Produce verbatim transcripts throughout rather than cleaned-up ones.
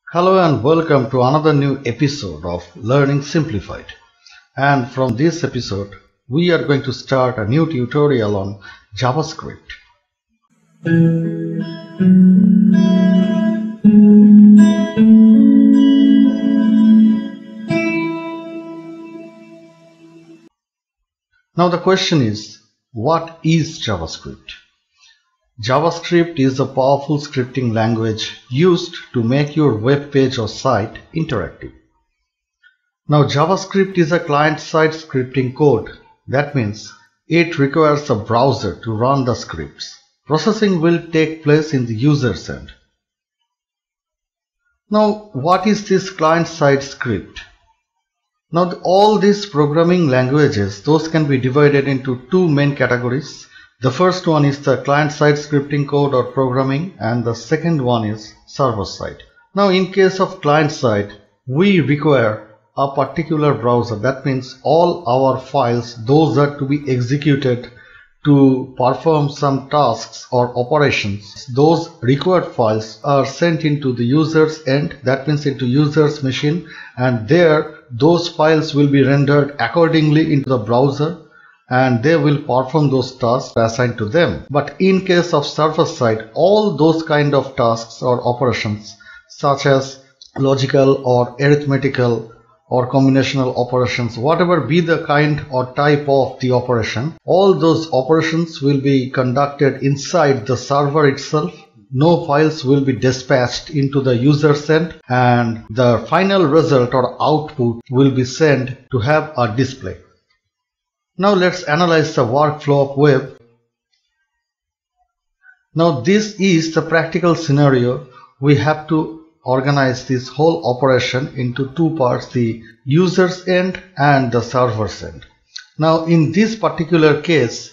Hello and welcome to another new episode of Learning Simplified. And from this episode, we are going to start a new tutorial on JavaScript. Now the question is, what is JavaScript? JavaScript is a powerful scripting language used to make your web page or site interactive. Now JavaScript is a client-side scripting code. That means it requires a browser to run the scripts. Processing will take place in the user's end. Now what is this client-side script? Now the, all these programming languages, those can be divided into two main categories. The first one is the client-side scripting code or programming, and the second one is server-side. Now in case of client-side, we require a particular browser. That means all our files, those are to be executed to perform some tasks or operations. Those required files are sent into the user's end, that means into user's machine, and there those files will be rendered accordingly into the browser, and they will perform those tasks assigned to them. But in case of server side, all those kind of tasks or operations such as logical or arithmetical or combinational operations, whatever be the kind or type of the operation, all those operations will be conducted inside the server itself. No files will be dispatched into the user's end, and the final result or output will be sent to have a display. Now let's analyze the workflow of web. Now this is the practical scenario. We have to organize this whole operation into two parts, the user's end and the server's end. Now in this particular case,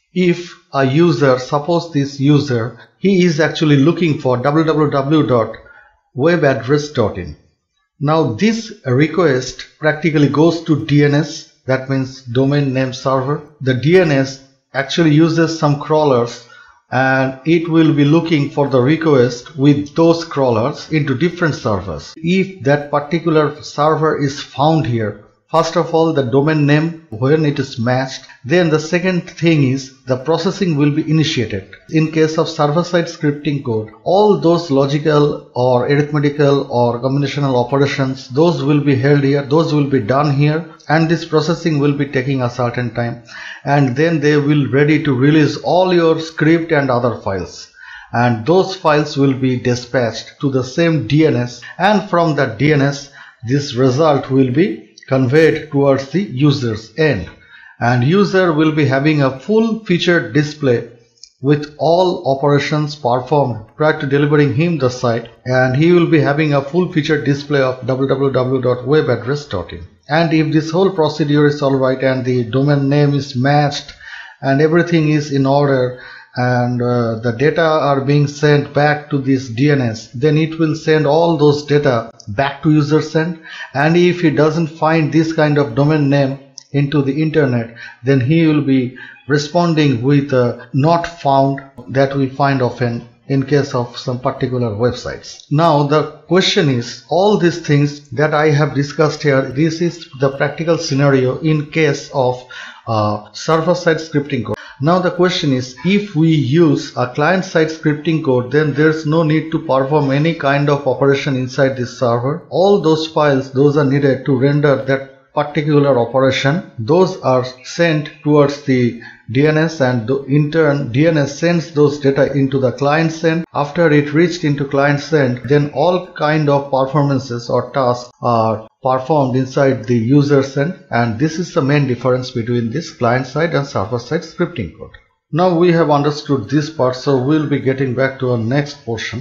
if a user, suppose this user, he is actually looking for w w w dot web address dot in. Now this request practically goes to D N S. That means domain name server. The D N S actually uses some crawlers, and it will be looking for the request with those crawlers into different servers. If that particular server is found here, first of all the domain name, when it is matched, then the second thing is the processing will be initiated. In case of server-side scripting code, all those logical or arithmetical or combinational operations, those will be held here, those will be done here, and this processing will be taking a certain time, and then they will ready to release all your script and other files, and those files will be dispatched to the same D N S, and from that D N S this result will be conveyed towards the user's end, and user will be having a full featured display with all operations performed prior to delivering him the site, and he will be having a full featured display of w w w dot web address dot in. And if this whole procedure is alright and the domain name is matched and everything is in order, and uh, the data are being sent back to this D N S, then it will send all those data back to user's end. And if he doesn't find this kind of domain name into the internet, then he will be responding with a not found that we find often in case of some particular websites. Now the question is, all these things that I have discussed here, this is the practical scenario in case of uh, server-side scripting code. Now the question is, if we use a client-side scripting code, then there's no need to perform any kind of operation inside this server. All those files, those are needed to render that particular operation, those are sent towards the D N S, and in turn D N S sends those data into the client's end. After it reached into client's end, then all kind of performances or tasks are performed inside the user's end, and this is the main difference between this client-side and server-side scripting code. Now we have understood this part, so we'll be getting back to our next portion.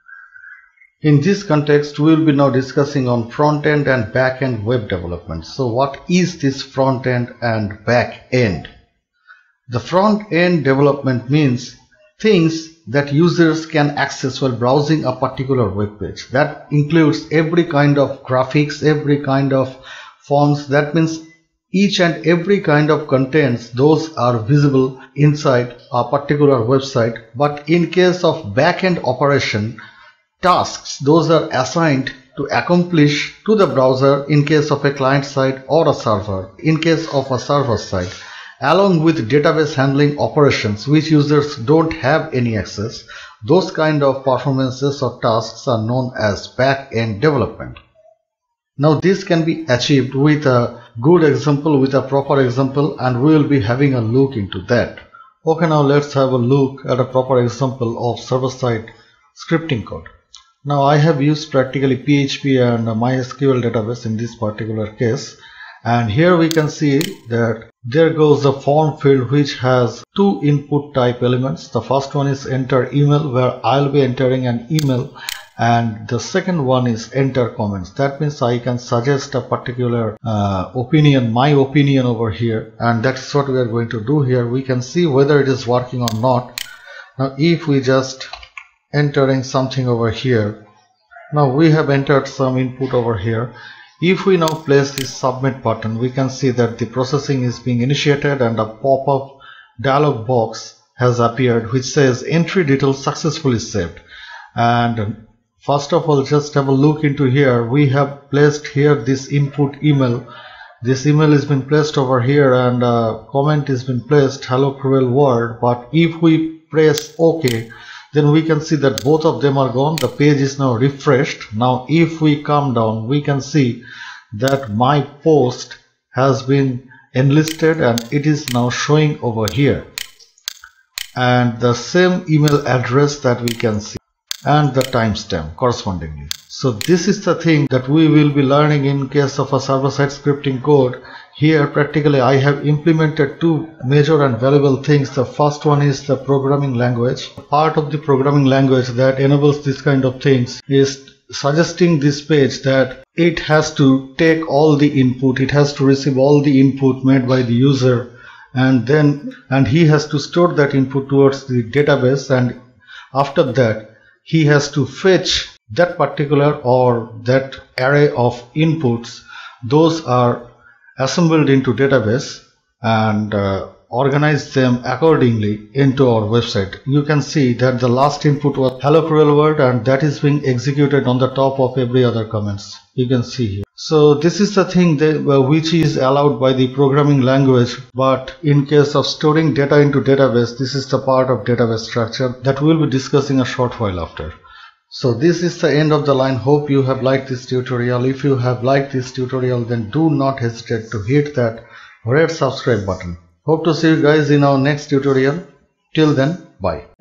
In this context, we will be now discussing on front-end and back-end web development. So what is this front-end and back-end? The front-end development means things that users can access while browsing a particular web page. That includes every kind of graphics, every kind of fonts. That means each and every kind of contents, those are visible inside a particular website. But in case of back-end operation, tasks, those are assigned to accomplish to the browser in case of a client side or a server, in case of a server side, along with database handling operations which users don't have any access. Those kind of performances or tasks are known as back-end development. Now this can be achieved with a good example, with a proper example, and we will be having a look into that. Okay, now let's have a look at a proper example of server-side scripting code. Now I have used practically P H P and MySQL database in this particular case, and here we can see that there goes the form field which has two input type elements. The first one is enter email, where I'll be entering an email, and the second one is enter comments. That means I can suggest a particular uh, opinion, my opinion over here, and that's what we are going to do here. We can see whether it is working or not. Now if we just entering something over here, now we have entered some input over here. If we now place this submit button, we can see that the processing is being initiated and a pop-up dialog box has appeared which says entry details successfully saved. And first of all, just have a look into here. We have placed here this input email. This email has been placed over here, and a comment has been placed, hello cruel world. But if we press OK, then we can see that both of them are gone. The page is now refreshed. Now if we come down, we can see that my post has been enlisted and it is now showing over here, and the same email address that we can see, and the timestamp correspondingly. So this is the thing that we will be learning in case of a server-side scripting code. Here practically I have implemented two major and valuable things. The first one is the programming language. Part of the programming language that enables this kind of things is suggesting this page that it has to take all the input, it has to receive all the input made by the user, and then and he has to store that input towards the database, and after that he has to fetch that particular or that array of inputs. Those are assembled into database and uh, organize them accordingly into our website. You can see that the last input was hello cruel world, and that is being executed on the top of every other comments. You can see here. So this is the thing that, uh, which is allowed by the programming language, but in case of storing data into database, this is the part of database structure that we'll be discussing a short while after. So this is the end of the line. Hope you have liked this tutorial. If you have liked this tutorial, then do not hesitate to hit that red subscribe button. Hope to see you guys in our next tutorial. Till then, bye.